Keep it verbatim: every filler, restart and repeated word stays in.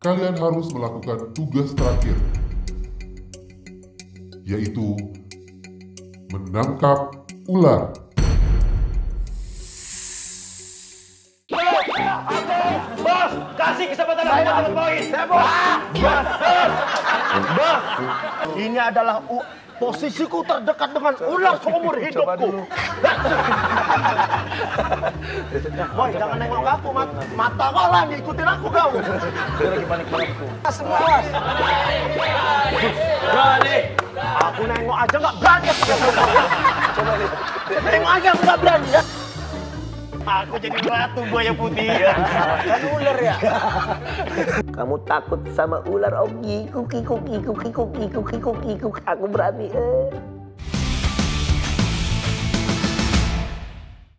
kalian harus melakukan tugas terakhir, yaitu menangkap ular. Bos, kasih kesempatan aku dapat poin. Saya bos. Bos. Bos. Ini adalah posisiku terdekat dengan ular seumur hidupku. Boy, jangan nengok aku, mat mata kau lah ngikutin aku kau. Dia lagi panik-panikku. Semua. Berani. Aku nengok aja nggak berani. Coba lihat. Nengok aja nggak berani ya. Aku jadi ratu buaya putih. Kan ular ya. Kamu takut sama ular, Ogi? Kuki kuki kuki kuki kuki kuki kuki. Aku berani. Eh.